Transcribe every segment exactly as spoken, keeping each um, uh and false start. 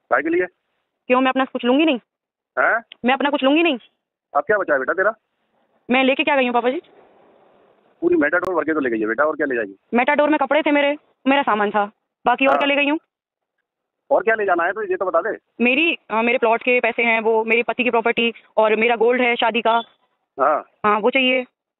काय के लिए? क्यों, मैं अपना कुछ लूंगी नहीं? हैं? मैं अपना कुछ लूंगी नहीं? अब क्या बचा है बेटा तेरा? मैं लेके क्या गई हूँ पापा जी? पूरी मेटाडोर भर के तो ले गई है बेटा, और क्या ले जाएगी? मेटाडोर में कपड़े थे मेरे, मेरा सामान था, बाकी और हाँ। क्या ले गई हूँ? और क्या ले जाना है तो ये तो बता दे। मेरी आ, मेरे प्लॉट के पैसे हैं, वो मेरे पति की प्रॉपर्टी, और मेरा गोल्ड है शादी का। हाँ हाँ, वो चाहिए।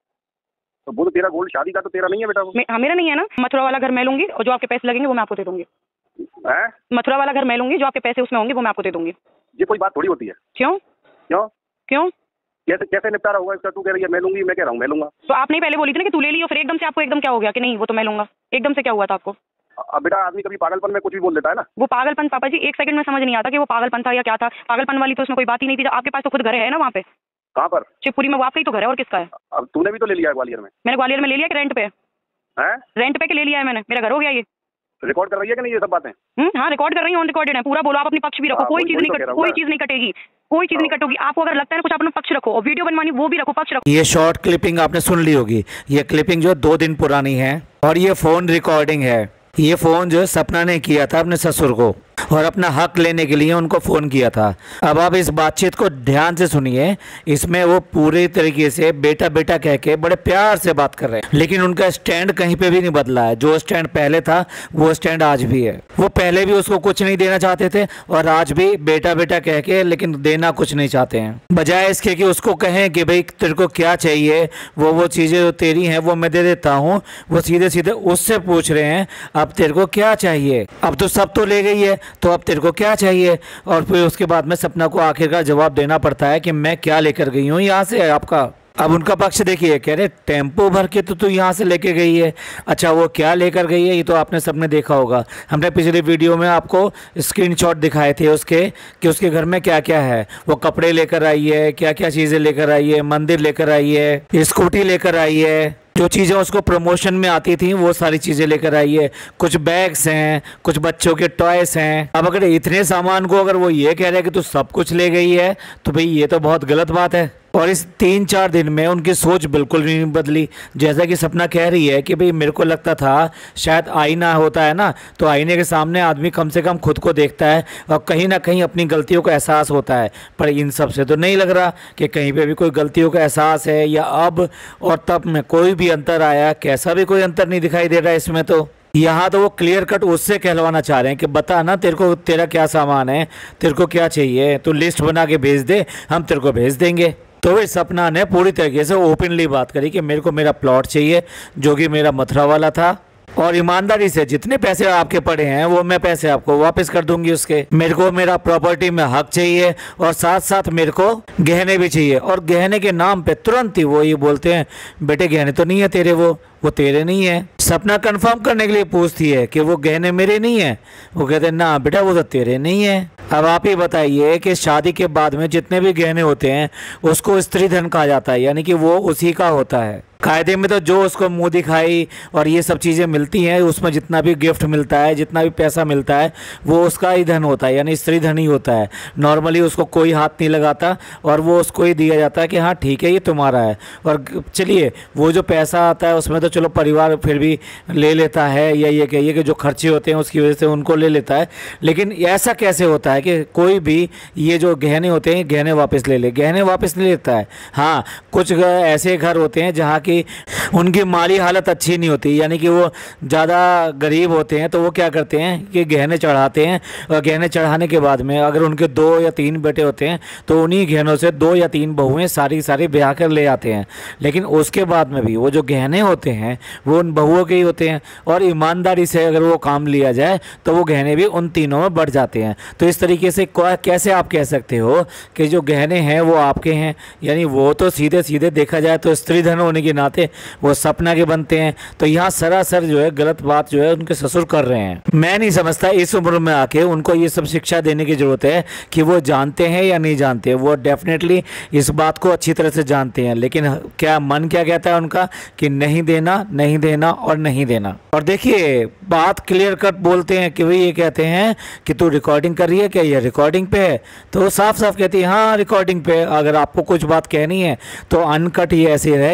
तो वो तो तेरा गोल्ड शादी का तो तेरा नहीं है बेटा वो। मे, हाँ, मेरा नहीं है ना। मथुरा वाला घर मैं लूंगी, और जो आपके पैसे लगेंगे वो मैं आपको दे दूंगी। हैं? मथुरा वाला घर मैं लूंगी, जो आपके पैसे उसमें होंगे वो मैं आपको दे दूंगी। ये कोई बात थोड़ी होती है। क्यों? क्यों क्यों? कैसे कैसे निपटारा होगा इसका? तू कह रही है मैं लूंगी, मैं कह रहा हूँ मैं लूंगा। तो आपने पहले बोली थी ना कि तू ले ली, और फिर एकदम से आपको एकदम क्या हो गया कि नहीं वो तो मैं लूंगा? एकदम से क्या हुआ था आपको? अब बेटा आदमी कभी पागलपन में कुछ भी बोल देता है ना। वो पागलपन पापा जी एक सेकंड में समझ नहीं आता कि वो पागलपन था या क्या था। पागलपन वाली तो उसमें कोई बात ही नहीं थी। आपके पास तो खुद घर है ना वहाँ पे कहाँ पर? शिवपुरी में। वो आपका ही तो घर है, और किसका है? अब तूने भी तो ले लिया है ग्वालियर में। मैंने ग्वालियर में ले लिया कि रेंट पे? हैं? रेंट पे के ले लिया है मैंने, मेरा घर हो गया ये। रिकॉर्ड कर रही है कि नहीं ये सब बातें? हम्म, हाँ, रिकॉर्ड कर रही हूँ, ऑन रिकॉर्डेड है पूरा। बोलो, आप अपनी पक्ष भी रखो। हाँ, कोई वही- चीज वही नहीं तो कट कह रहा हूँ कोई ना। चीज नहीं कटेगी, कोई चीज नहीं हाँ। कटोगी। आपको अगर लगता है ना कुछ, अपना पक्ष रखो, और वीडियो बनवानी वो भी रखो, पक्ष रखो। ये शॉर्ट क्लिपिंग आपने सुन ली होगी। ये क्लिपिंग जो दो दिन पुरानी है, और ये फोन रिकॉर्डिंग है। ये फोन जो सपना ने किया था अपने ससुर को, और अपना हक लेने के लिए उनको फोन किया था। अब आप इस बातचीत को ध्यान से सुनिए। इसमें वो पूरे तरीके से बेटा बेटा कह के बड़े प्यार से बात कर रहे हैं, लेकिन उनका स्टैंड कहीं पे भी नहीं बदला है। जो स्टैंड पहले था वो स्टैंड आज भी है। वो पहले भी उसको कुछ नहीं देना चाहते थे, और आज भी बेटा बेटा कह के लेकिन देना कुछ नहीं चाहते हैं। बजाय इसके कि उसको कहें कि भाई तेरे को क्या चाहिए, वो वो चीजें जो तेरी हैं वो मैं दे देता हूँ, वो सीधे सीधे उससे पूछ रहे हैं अब तेरे को क्या चाहिए। अब तो सब तो ले गई है, तो अब तेरे को क्या चाहिए? और फिर उसके बाद में सपना को आखिरकार जवाब देना पड़ता है कि मैं क्या लेकर गई हूँ यहाँ से आपका। अब उनका पक्ष देखिए, कह रहे टेम्पो भर के तो तू यहाँ से लेके गई है। अच्छा, वो क्या लेकर गई है ये तो आपने सबने देखा होगा। हमने पिछले वीडियो में आपको स्क्रीनशॉट दिखाए थे उसके कि उसके घर में क्या क्या है। वो कपड़े लेकर आई है, क्या क्या चीज़ें लेकर आई है, मंदिर लेकर आई है, स्कूटी लेकर आई है, जो चीज़ें उसको प्रमोशन में आती थी वो सारी चीज़ें लेकर आई है। कुछ बैग्स हैं, कुछ बच्चों के टॉयस हैं। अब अगर इतने सामान को अगर वो ये कह रहे हैं कि तू सब कुछ ले गई है, तो भाई ये तो बहुत गलत बात है। और इस तीन चार दिन में उनकी सोच बिल्कुल नहीं बदली। जैसा कि सपना कह रही है कि भाई मेरे को लगता था शायद आईना होता है ना, तो आईने के सामने आदमी कम से कम खुद को देखता है और कहीं ना कहीं अपनी गलतियों का एहसास होता है। पर इन सब से तो नहीं लग रहा कि कहीं पे भी कोई गलतियों का एहसास है, या अब और तब में कोई भी अंतर आया। कैसा भी कोई अंतर नहीं दिखाई दे रहा है इसमें। तो यहाँ तो वो क्लियर कट उससे कहलवाना चाह रहे हैं कि बता ना तेरे को तेरा क्या सामान है, तेरे को क्या चाहिए, तो लिस्ट बना के भेज दे, हम तेरे को भेज देंगे। तो इस सपना ने पूरी तरीके से ओपनली बात करी कि मेरे को मेरा प्लॉट चाहिए जो कि मेरा मथुरा वाला था, और ईमानदारी से जितने पैसे आपके पड़े हैं वो मैं पैसे आपको वापस कर दूंगी उसके। मेरे को मेरा प्रॉपर्टी में हक चाहिए, और साथ साथ मेरे को गहने भी चाहिए। और गहने के नाम पे तुरंत ही वो ये बोलते हैं बेटे गहने तो नहीं है तेरे, वो वो तेरे नहीं है। सपना कंफर्म करने के लिए पूछती है कि वो गहने मेरे नहीं है। वो कहते हैं ना बेटा वो तो तेरे नहीं है। अब आप ही बताइए कि शादी के बाद में जितने भी गहने होते हैं उसको स्त्री धन कहा जाता है, यानी कि वो उसी का होता है। कायदे में तो जो उसको मुंह दिखाई और ये सब चीज़ें मिलती हैं, उसमें जितना भी गिफ्ट मिलता है, जितना भी पैसा मिलता है, वो उसका ही धन होता है, यानी स्त्री धन ही होता है। नॉर्मली उसको कोई हाथ नहीं लगाता, और वो उसको ही दिया जाता है कि हाँ ठीक है ये तुम्हारा है। और चलिए वो जो पैसा आता है उसमें तो चलो परिवार फिर भी ले लेता है, या ये कहिए कि जो खर्चे होते हैं उसकी वजह से उनको ले लेता है। लेकिन ऐसा कैसे होता है कि कोई भी ये जो गहने होते हैं गहने वापस ले ले? गहने वापस नहीं लेता है। हाँ, कुछ ऐसे घर होते हैं जहाँ की उनकी माली हालत अच्छी नहीं होती, यानी कि वो ज़्यादा गरीब होते हैं, तो वो क्या करते हैं कि गहने चढ़ाते हैं, और गहने चढ़ाने के बाद में अगर उनके दो या तीन बेटे होते हैं तो उन्हीं गहनों से दो या तीन बहुएं सारी सारी ब्याह कर ले आते हैं। लेकिन उसके बाद में भी वो जो गहने होते हैं वो उन बहुओं के ही होते हैं, और ईमानदारी से अगर वो काम लिया जाए तो वो गहने भी उन तीनों में बढ़ जाते हैं। तो इस तरीके से कैसे आप कह सकते हो कि जो गहने हैं वो आपके हैं? यानी वो तो सीधे सीधे देखा जाए तो स्त्री धन होने के नाते वो सपना के बनते हैं। तो यहाँ सरासर जो है गलत बात जो है उनके ससुर कर रहे हैं। मैं नहीं समझता इस उम्र में आके उनको ये सब शिक्षा देने की जरूरत है कि वो जानते हैं या नहीं जानते। वो डेफिनेटली इस बात को अच्छी तरह से जानते हैं, लेकिन क्या मन क्या कहता है उनका कि नहीं देना, नहीं देना और नहीं देना। और देखिए बात क्लियर कट बोलते हैं कि भाई ये कहते हैं कि तू रिकॉर्डिंग कर रही है क्या, ये रिकॉर्डिंग पे है? तो वो साफ साफ कहती है हाँ रिकॉर्डिंग पे। अगर आपको कुछ बात कहनी है तो अनकट ही ऐसे ही रहेगा,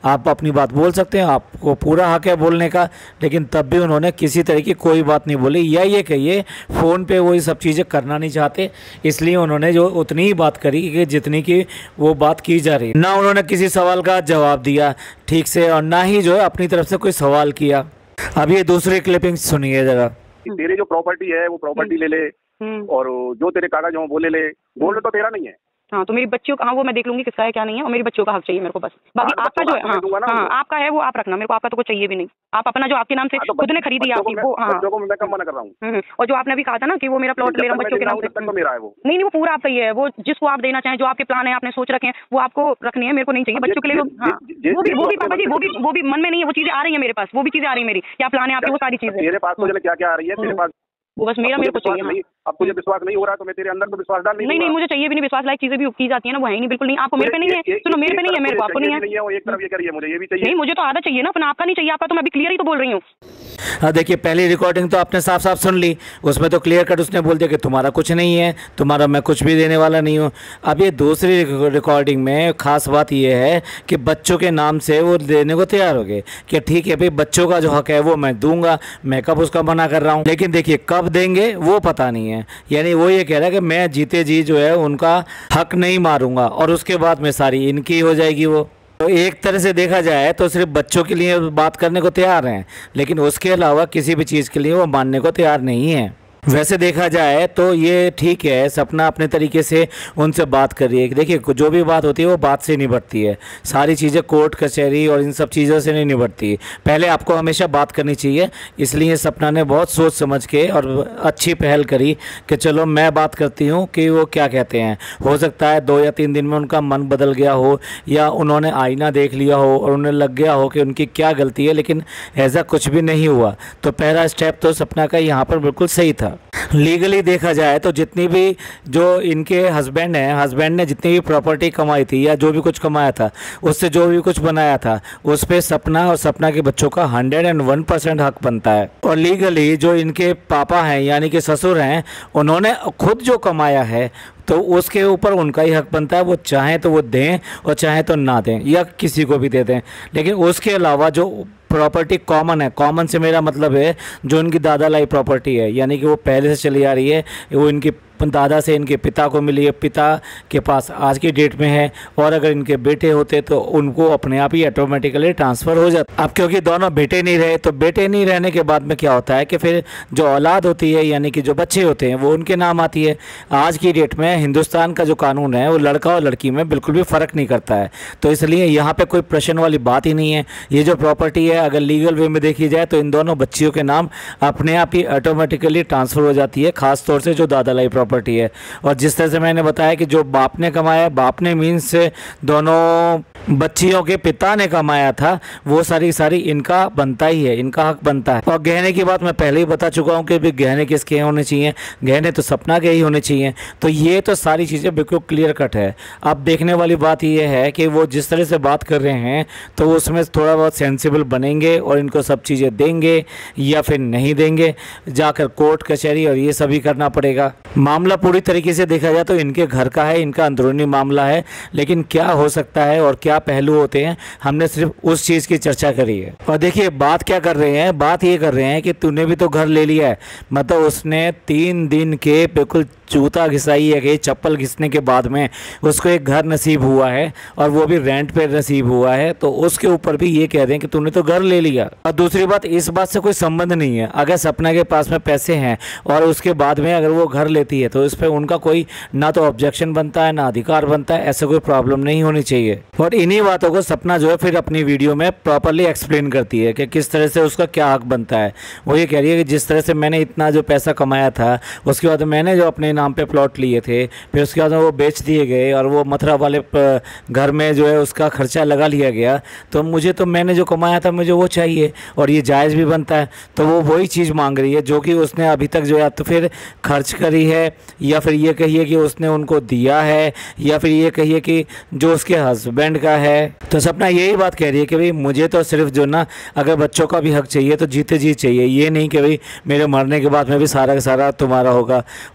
आप अपनी बात बोल सकते हैं, आपको पूरा हक है बोलने का, लेकिन तब भी उन्होंने किसी तरह की कोई बात नहीं बोली। या ये कहिए फ़ोन पे वो ये सब चीज़ें करना नहीं चाहते, इसलिए उन्होंने जो उतनी ही बात करी कि जितनी की वो बात की जा रही। ना उन्होंने किसी सवाल का जवाब दिया ठीक से, और ना ही जो है अपनी तरफ से कोई सवाल किया। अब ये दूसरी क्लिपिंग सुनिए ज़रा। तेरी जो प्रॉपर्टी है वो प्रॉपर्टी ले ले, और जो तेरे कागज हो वो ले ले। गोल्ड तो तेरा नहीं है। हाँ, तो मेरी बच्चियों का, हाँ वो मैं देख लूंगी किसका है क्या नहीं है, और मेरी बच्चों का हक चाहिए मेरे को बस। बाकी हाँ, आपका जो है, हाँ हाँ आपका है वो आप रखना, मेरे को आपका तो कुछ चाहिए भी नहीं। आप अपना जो आपके नाम से खुद ने खरीदी आपकी वो, हाँ बच्चों को मैं कम मना कर रहा हूँ। और जो आपने अभी कहा था ना कि वो मेरा प्लॉट ले रहा हूँ बच्चों के नाम से, तो मेरा है वो। नहीं नहीं वो पूरा आपका ही है। वो जिसको आप देना चाहें, जो आपके प्लान है आपने सोच रखे हैं, वो आपको रखनी है, मेरे को नहीं चाहिए। बच्चों के लिए हाँ वो भी वो भी पापा जी वो भी वो भी मन में नहीं है, वो चीजें आ रही है मेरे पास, वो भी चीजें आ रही है मेरी, क्या प्लान है आपके, वो सारी चीजें मेरे पास तो क्या क्या आ रही है तेरे पास, वो बस मेरा मेरे को चाहिए। अब तुझे विश्वास नहीं हो रहा तो मैं तेरे अंदर तो विश्वास डाल नहीं नहीं नहीं मुझे चाहिए भी नहीं विश्वास लायक चीजें भी की जाती है ना, वो है ही नहीं, बिल्कुल नहीं। आपको मेरे पे नहीं है, सुनो मेरे पे नहीं है, मेरे को आपको नहीं है। एक तरफ ये करिए, मुझे ये भी चाहिए। नहीं मुझे तो आधा चाहिए ना अपना, आपका नहीं चाहिए। आपका तो मैं अभी क्लियर ही तो बोल रही हूँ। हाँ देखिए, पहली रिकॉर्डिंग तो आपने साफ साफ सुन ली, उसमें तो क्लियर कट उसने बोल दिया कि तुम्हारा कुछ नहीं है, तुम्हारा मैं कुछ भी देने वाला नहीं हूँ। अब ये दूसरी रिकॉर्डिंग में खास बात ये है कि बच्चों के नाम से वो देने को तैयार हो गए कि ठीक है भाई बच्चों का जो हक है वो मैं दूंगा, मैं कब उसका मना कर रहा हूँ। लेकिन देखिए कब देंगे वो पता नहीं है। यानी वो ये कह रहा है कि मैं जीते जी जो है उनका हक नहीं मारूंगा, और उसके बाद में सारी इनकी हो जाएगी। वो तो एक तरह से देखा जाए तो सिर्फ बच्चों के लिए बात करने को तैयार हैं, लेकिन उसके अलावा किसी भी चीज़ के लिए वो मानने को तैयार नहीं है। वैसे देखा जाए तो ये ठीक है, सपना अपने तरीके से उनसे बात कर रही है। देखिए जो भी बात होती है वो बात से निपटती है, सारी चीज़ें कोर्ट कचहरी और इन सब चीज़ों से नहीं निपटती। पहले आपको हमेशा बात करनी चाहिए, इसलिए सपना ने बहुत सोच समझ के और अच्छी पहल करी कि चलो मैं बात करती हूँ कि वो क्या कहते हैं। हो सकता है दो या तीन दिन में उनका मन बदल गया हो, या उन्होंने आईना देख लिया हो और उन्हें लग गया हो कि उनकी क्या गलती है, लेकिन ऐसा कुछ भी नहीं हुआ। तो पहला स्टेप तो सपना का यहाँ पर बिल्कुल सही था। लीगली देखा जाए तो जितनी भी जो इनके हस्बैंड हैं, हस्बैंड ने जितनी भी प्रॉपर्टी कमाई थी या जो भी कुछ कमाया था, उससे जो भी कुछ बनाया था, उस पे सपना और सपना के बच्चों का हंड्रेड एंड वन परसेंट हक बनता है। और लीगली जो इनके पापा हैं यानी कि ससुर हैं, उन्होंने खुद जो कमाया है तो उसके ऊपर उनका ही हक बनता है। वो चाहें तो वो दें और चाहें तो ना दें, या किसी को भी दे दें। लेकिन उसके अलावा जो प्रॉपर्टी कॉमन है, कॉमन से मेरा मतलब है जो इनकी दादा लाई प्रॉपर्टी है, यानी कि वो पहले से चली आ रही है, वो इनकी दादा से इनके पिता को मिली है, पिता के पास आज की डेट में है, और अगर इनके बेटे होते तो उनको अपने आप ही ऑटोमेटिकली ट्रांसफ़र हो जाता। अब क्योंकि दोनों बेटे नहीं रहे, तो बेटे नहीं रहने के बाद में क्या होता है कि फिर जो औलाद होती है यानी कि जो बच्चे होते हैं वो उनके नाम आती है। आज की डेट में हिंदुस्तान का जो कानून है वो लड़का और लड़की में बिल्कुल भी फ़र्क नहीं करता है, तो इसलिए यहाँ पर कोई प्रश्न वाली बात ही नहीं है। ये जो प्रॉपर्टी है अगर लीगल वे में देखी जाए तो इन दोनों बच्चियों के नाम अपने आप ही ऑटोमेटिकली ट्रांसफ़र हो जाती है, ख़ासतौर से जो दादा लाई प्रॉपर्टी है। और जिस तरह से मैंने बताया कि जो बाप ने कमाया, बाप ने मीन्स से दोनों बच्चियों के पिता ने कमाया था, वो सारी सारी इनका बनता ही है, इनका हक बनता है। और गहने की बात मैं पहले ही बता चुका हूँ कि भी गहने किसके होने चाहिए, गहने तो सपना के ही होने चाहिए। तो ये तो सारी चीज़ें बिल्कुल क्लियर कट है। अब देखने वाली बात ये है कि वो जिस तरह से बात कर रहे हैं तो उसमें थोड़ा बहुत सेंसिबल बनेंगे और इनको सब चीज़ें देंगे या फिर नहीं देंगे, जाकर कोर्ट कचहरी और ये सभी करना पड़ेगा। मामला पूरी तरीके से देखा जाए तो इनके घर का है, इनका अंदरूनी मामला है, लेकिन क्या हो सकता है और क्या पहलू होते हैं हमने सिर्फ उस चीज़ की चर्चा करी है। और देखिए बात क्या कर रहे हैं, बात ये कर रहे हैं कि तूने भी तो घर ले लिया है, मतलब उसने तीन दिन के बिल्कुल जूता घिसाई है कि चप्पल घिसने के बाद में उसको एक घर नसीब हुआ है, और वो भी रेंट पे नसीब हुआ है, तो उसके ऊपर भी ये कह रहे हैं कि तूने तो घर ले लिया। और दूसरी बात, इस बात से कोई संबंध नहीं है, अगर सपना के पास में पैसे हैं और उसके बाद में अगर वो घर लेती है तो इस पर उनका कोई ना तो ऑब्जेक्शन बनता है ना अधिकार बनता है, ऐसा कोई प्रॉब्लम नहीं होनी चाहिए। और इन्हीं बातों को सपना जो है फिर अपनी वीडियो में प्रॉपरली एक्सप्लेन करती है कि किस तरह से उसका क्या हक बनता है। वो ये कह रही है कि जिस तरह से मैंने इतना जो पैसा कमाया था, उसके बाद मैंने जो अपने नाम पे प्लॉट लिए थे, फिर उसके बाद वो बेच दिए गए और वो मथुरा वाले घर में जो है उसका खर्चा लगा लिया गया, तो मुझे तो मैंने जो कमाया था मुझे वो चाहिए, और ये जायज़ भी बनता है। तो वो वही चीज़ मांग रही है जो कि उसने अभी तक जो है तो फिर खर्च करी है, या फिर ये कहिए कि उसने उनको दिया है, या फिर ये कहिए कि जो उसके हस्बैंड का है। तो सपना यही बात कह रही है कि भाई मुझे तो सिर्फ जो ना अगर बच्चों का भी हक चाहिए तो जीते जी चाहिए, ये नहीं कि भाई मेरे मरने के बाद में भी सारा का सारा तुम्हारा होगा। और वो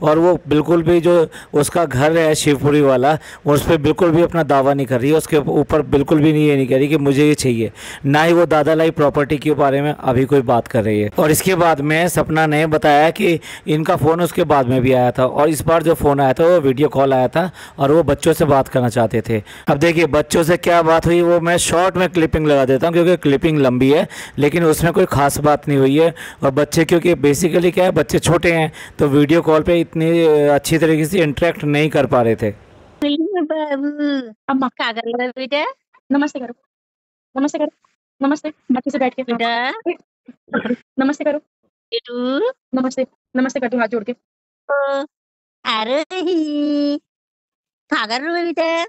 बिल्कुल भी जो उसका घर है शिवपुरी वाला, उस पर बिल्कुल भी अपना दावा नहीं कर रही है, उसके ऊपर बिल्कुल भी नहीं ये नहीं कह रही कि मुझे ये चाहिए, ना ही वो दादा लाई प्रॉपर्टी के बारे में अभी कोई बात कर रही है। और इसके बाद में सपना ने बताया कि इनका फ़ोन उसके बाद में भी आया था, और इस बार जो फ़ोन आया था वो वीडियो कॉल आया था और वो बच्चों से बात करना चाहते थे। अब देखिए बच्चों से क्या बात हुई वो मैं शॉर्ट में क्लिपिंग लगा देता हूँ, क्योंकि क्लिपिंग लंबी है लेकिन उसमें कोई ख़ास बात नहीं हुई है। और बच्चे क्योंकि बेसिकली क्या है, बच्चे छोटे हैं तो वीडियो कॉल पे इतनी अच्छी तरीके से इंटरेक्ट नहीं कर पा रहे थे। बाबू अब क्या कर रहे हो बेटा? नमस्ते करो, नमस्ते करो, नमस्ते बच्चे से बैठ के बेटा नमस्ते करो, बेटू नमस्ते नमस्ते कर दो हाथ जोड़ के। ओ, अरे ही क्या कर रहे हो बेटा?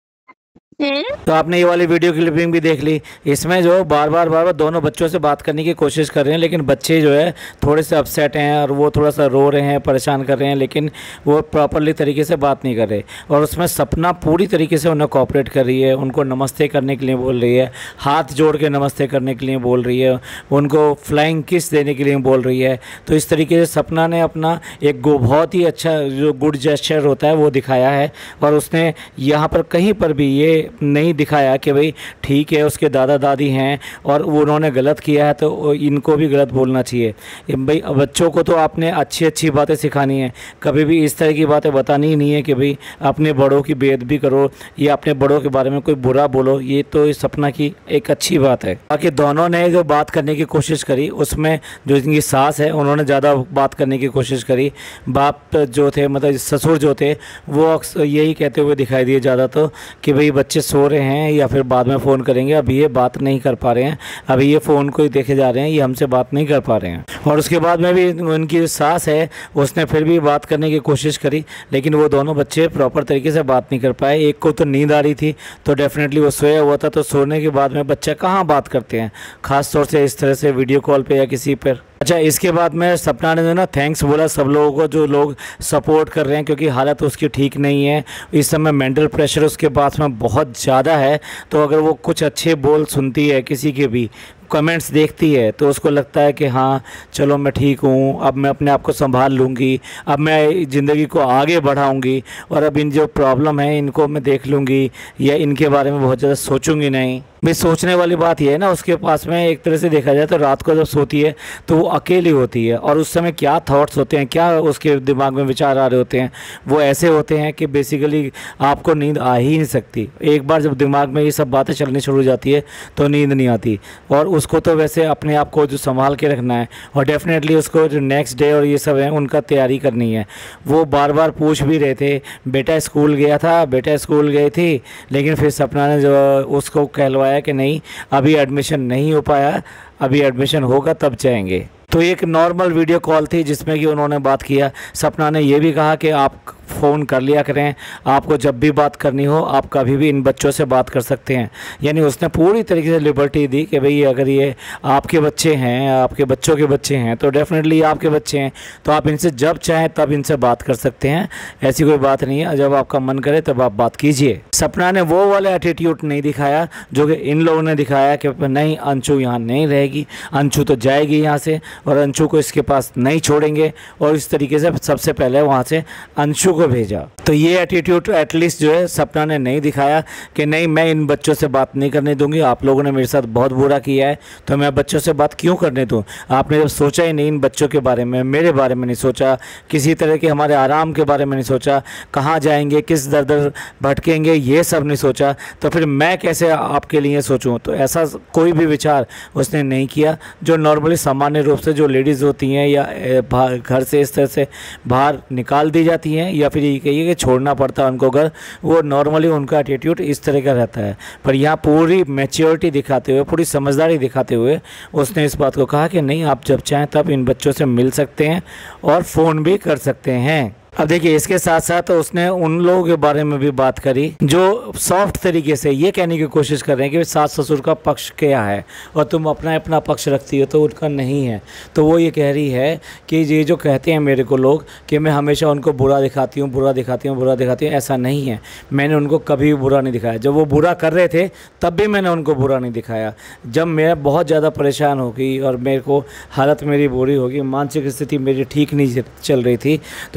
तो आपने ये वाली वीडियो क्लिपिंग भी देख ली। इसमें जो बार बार बार बार दोनों बच्चों से बात करने की कोशिश कर रहे हैं, लेकिन बच्चे जो है थोड़े से अपसेट हैं और वो थोड़ा सा रो रहे हैं, परेशान कर रहे हैं, लेकिन वो प्रॉपरली तरीके से बात नहीं कर रहे। और उसमें सपना पूरी तरीके से उन्हें कोऑपरेट कर रही है, उनको नमस्ते करने के लिए बोल रही है, हाथ जोड़ के नमस्ते करने के लिए बोल रही है, उनको फ्लाइंग किस देने के लिए बोल रही है। तो इस तरीके से सपना ने अपना एक बहुत ही अच्छा जो गुड जेस्चर होता है वो दिखाया है। और उसने यहाँ पर कहीं पर भी ये नहीं दिखाया कि भाई ठीक है उसके दादा दादी हैं और वो उन्होंने गलत किया है तो इनको भी गलत बोलना चाहिए। भाई बच्चों को तो आपने अच्छी अच्छी बातें सिखानी है, कभी भी इस तरह की बातें बतानी ही नहीं है कि भाई अपने बड़ों की बेइज्जती करो या अपने बड़ों के बारे में कोई बुरा बोलो। ये तो इस सपना की एक अच्छी बात है। बाकी दोनों ने जो बात करने की कोशिश करी उसमें जो इनकी सास है उन्होंने ज़्यादा बात करने की कोशिश करी। बाप जो थे मतलब ससुर जो थे वो यही कहते हुए दिखाई दिए ज़्यादा तो कि भाई बच्चे सो रहे हैं या फिर बाद में फ़ोन करेंगे, अभी ये बात नहीं कर पा रहे हैं, अभी ये फ़ोन को ही देखे जा रहे हैं, ये हमसे बात नहीं कर पा रहे हैं। और उसके बाद में भी उनकी सास है उसने फिर भी बात करने की कोशिश करी, लेकिन वो दोनों बच्चे प्रॉपर तरीके से बात नहीं कर पाए। एक को तो नींद आ रही थी तो डेफिनेटली वो सोया हुआ था, तो सोने के बाद में बच्चे कहाँ बात करते हैं, ख़ास तौर से इस तरह से वीडियो कॉल पे या किसी पर। अच्छा, इसके बाद में सपना ने ना थैंक्स बोला सब लोगों को जो लोग सपोर्ट कर रहे हैं, क्योंकि हालत उसकी ठीक नहीं है इस समय, मेंटल प्रेशर उसके पास में बहुत ज़्यादा है। तो अगर वो कुछ अच्छे बोल सुनती है किसी के भी कमेंट्स देखती है तो उसको लगता है कि हाँ चलो मैं ठीक हूँ, अब मैं अपने आप को संभाल लूँगी, अब मैं ज़िंदगी को आगे बढ़ाऊँगी और अब इन जो प्रॉब्लम है इनको मैं देख लूँगी या इनके बारे में बहुत ज़्यादा सोचूंगी नहीं। भाई सोचने वाली बात यह है ना, उसके पास में एक तरह से देखा जाए तो रात को जब सोती है तो वो अकेली होती है और उस समय क्या थॉट्स होते हैं, क्या उसके दिमाग में विचार आ रहे होते हैं, वो ऐसे होते हैं कि बेसिकली आपको नींद आ ही नहीं सकती। एक बार जब दिमाग में ये सब बातें चलनी शुरू हो जाती है तो नींद नहीं आती। और उसको तो वैसे अपने आप को जो संभाल के रखना है और डेफिनेटली उसको जो नेक्स्ट डे और ये सब है उनका तैयारी करनी है। वो बार बार पूछ भी रहे थे बेटा स्कूल गया था, बेटा स्कूल गई थी, लेकिन फिर सपना ने जो उसको कहलवाया कि नहीं अभी एडमिशन नहीं हो पाया, अभी एडमिशन होगा तब जाएंगे। तो एक नॉर्मल वीडियो कॉल थी जिसमें कि उन्होंने बात किया। सपना ने यह भी कहा कि आप फ़ोन कर लिया करें, आपको जब भी बात करनी हो आप कभी भी इन बच्चों से बात कर सकते हैं। यानी उसने पूरी तरीके से लिबर्टी दी कि भाई अगर ये आपके बच्चे हैं, आपके बच्चों के बच्चे हैं तो डेफिनेटली आपके बच्चे हैं, तो आप इनसे जब चाहें तब इनसे बात कर सकते हैं। ऐसी कोई बात नहीं है, जब आपका मन करे तब आप बात कीजिए। सपना ने वो वाला एटीट्यूड नहीं दिखाया जो कि इन लोगों ने दिखाया कि नहीं अंशु यहाँ नहीं रहेगी, अंशु तो जाएगी यहाँ से और अंशु को इसके पास नहीं छोड़ेंगे, और इस तरीके से सबसे पहले वहाँ से अंशु को भेजा। तो ये एटीट्यूड एटलीस्ट जो है सपना ने नहीं दिखाया कि नहीं मैं इन बच्चों से बात नहीं करने दूंगी, आप लोगों ने मेरे साथ बहुत बुरा किया है तो मैं बच्चों से बात क्यों करने दूं। आपने जब सोचा ही नहीं इन बच्चों के बारे में, मेरे बारे में नहीं सोचा, किसी तरह के हमारे आराम के बारे में नहीं सोचा, कहाँ जाएंगे, किस दर दर भटकेंगे, ये सब नहीं सोचा, तो फिर मैं कैसे आपके लिए सोचूं। तो ऐसा कोई भी विचार उसने नहीं किया जो नॉर्मली सामान्य रूप से जो लेडीज़ होती हैं या घर से इस तरह से बाहर निकाल दी जाती हैं या फिर ये कहिए कि छोड़ना पड़ता है उनको घर, वो नॉर्मली उनका एटीट्यूड इस तरह का रहता है। पर यहाँ पूरी मैच्योरिटी दिखाते हुए, पूरी समझदारी दिखाते हुए उसने इस बात को कहा कि नहीं आप जब चाहें तब इन बच्चों से मिल सकते हैं और फ़ोन भी कर सकते हैं। अब देखिए इसके साथ साथ उसने उन लोगों के बारे में भी बात करी जो सॉफ्ट तरीके से ये कहने की कोशिश कर रहे हैं कि सास ससुर का पक्ष क्या है और तुम अपना अपना पक्ष रखती हो तो उनका नहीं है। तो वो ये कह रही है कि ये जो कहते हैं मेरे को लोग कि मैं हमेशा उनको बुरा दिखाती हूँ बुरा दिखाती हूँ बुरा दिखाती हूँ, ऐसा नहीं है। मैंने उनको कभी भी बुरा नहीं दिखाया। जब वो बुरा कर रहे थे तब भी मैंने उनको बुरा नहीं दिखाया। जब मैं बहुत ज़्यादा परेशान हो गई और मेरे को हालत मेरी बुरी होगी, मानसिक स्थिति मेरी ठीक नहीं चल रही थी, तो ऐसे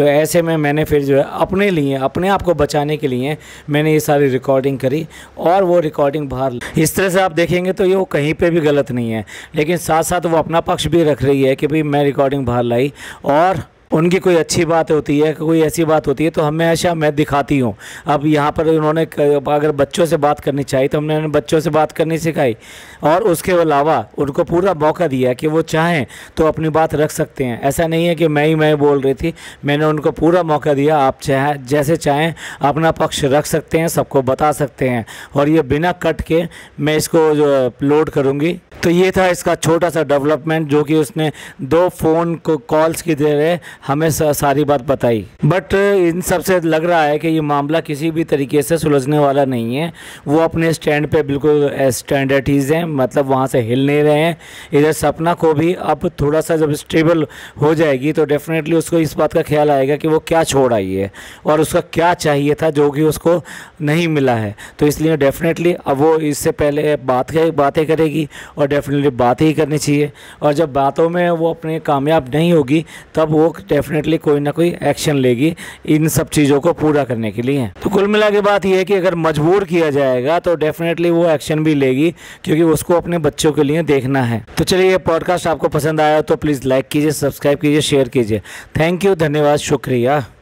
में मैंने फिर जो है अपने लिए, अपने आप को बचाने के लिए मैंने ये सारी रिकॉर्डिंग करी और वो रिकॉर्डिंग बाहर। इस तरह से आप देखेंगे तो ये वो कहीं पे भी गलत नहीं है, लेकिन साथ साथ वो अपना पक्ष भी रख रही है कि भाई मैं रिकॉर्डिंग बाहर लाई, और उनकी कोई अच्छी बात होती है, कोई ऐसी बात होती है तो हमेशा मैं दिखाती हूँ। अब यहाँ पर उन्होंने अगर बच्चों से बात करनी चाहिए तो हमने बच्चों से बात करनी सिखाई, और उसके अलावा उनको पूरा मौका दिया कि वो चाहें तो अपनी बात रख सकते हैं। ऐसा नहीं है कि मैं ही मैं बोल रही थी, मैंने उनको पूरा मौका दिया, आप चाहे जैसे चाहें अपना पक्ष रख सकते हैं, सबको बता सकते हैं, और ये बिना कट के मैं इसको जो अपलोड करूँगी। तो ये था इसका छोटा सा डेवलपमेंट, जो कि उसने दो फ़ोन को कॉल्स की जरिए हमें सारी बात बताई। बट इन सब से लग रहा है कि ये मामला किसी भी तरीके से सुलझने वाला नहीं है। वो अपने स्टैंड पे बिल्कुल स्टैंडर्डीज हैं, मतलब वहाँ से हिल नहीं रहे हैं। इधर सपना को भी अब थोड़ा सा जब स्टेबल हो जाएगी तो डेफिनेटली उसको इस बात का ख्याल आएगा कि वो क्या छोड़ आई है और उसका क्या चाहिए था जो कि उसको नहीं मिला है। तो इसलिए डेफिनेटली अब वो इससे पहले बात बातें करेगी, और डेफिनेटली बातें ही करनी चाहिए, और जब बातों में वो अपने कामयाब नहीं होगी तब वो डेफिनेटली कोई ना कोई एक्शन लेगी इन सब चीज़ों को पूरा करने के लिए। तो कुल मिला के बात यह है कि अगर मजबूर किया जाएगा तो डेफिनेटली वो एक्शन भी लेगी, क्योंकि उसको अपने बच्चों के लिए देखना है। तो चलिए, ये पॉडकास्ट आपको पसंद आया तो प्लीज़ लाइक कीजिए, सब्सक्राइब कीजिए, शेयर कीजिए। थैंक यू, धन्यवाद, शुक्रिया।